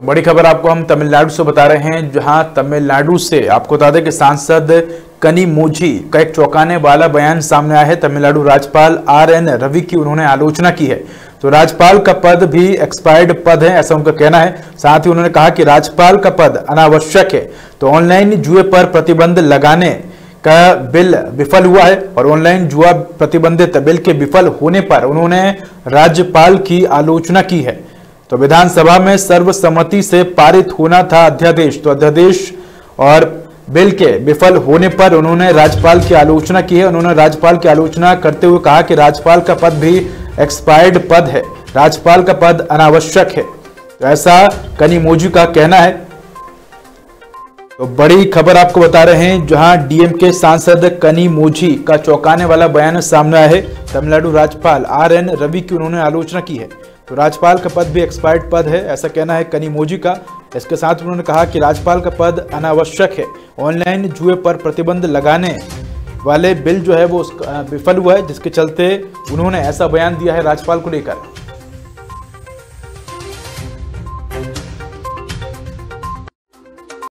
बड़ी खबर आपको हम तमिलनाडु से बता रहे हैं, जहां तमिलनाडु से आपको बता दें कि सांसद कनिमोझी का एक चौंकाने वाला बयान सामने आया है। तमिलनाडु राज्यपाल RN रवि की उन्होंने आलोचना की है। तो राज्यपाल का पद भी एक्सपायर्ड पद है, ऐसा उनका कहना है। साथ ही उन्होंने कहा कि राज्यपाल का पद अनावश्यक है। तो ऑनलाइन जुए पर प्रतिबंध लगाने का बिल विफल हुआ है और ऑनलाइन जुआ प्रतिबंधित बिल के विफल होने पर उन्होंने राज्यपाल की आलोचना की है। तो विधानसभा में सर्वसम्मति से पारित होना था अध्यादेश। तो अध्यादेश और बिल के विफल होने पर उन्होंने राज्यपाल की आलोचना की है। उन्होंने राज्यपाल की आलोचना करते हुए कहा कि राज्यपाल का पद भी एक्सपायर्ड पद है, राज्यपाल का पद अनावश्यक है। तो ऐसा कनिमोझी का कहना है। तो बड़ी खबर आपको बता रहे हैं, जहां DMK सांसद कनिमोझी का चौंकाने वाला बयान सामने आया है। तमिलनाडु राज्यपाल RN रवि की उन्होंने आलोचना की है। तो राज्यपाल का पद भी एक्सपायर्ड पद है, ऐसा कहना है कनिमोझी का। इसके साथ उन्होंने कहा कि राज्यपाल का पद अनावश्यक है। ऑनलाइन जुए पर प्रतिबंध लगाने वाले बिल जो है वो विफल हुआ है, जिसके चलते उन्होंने ऐसा बयान दिया है राज्यपाल को लेकर।